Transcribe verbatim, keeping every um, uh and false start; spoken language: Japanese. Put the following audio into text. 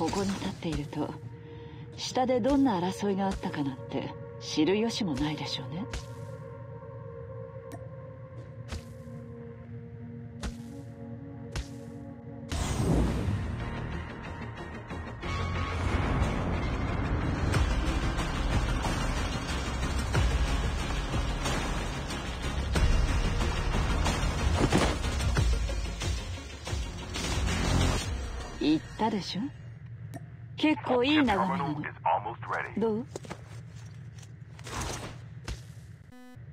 ここに立っていると下でどんな争いがあったかなんて知る由もないでしょうね。言ったでしょ。結構いい眺めなの。どう？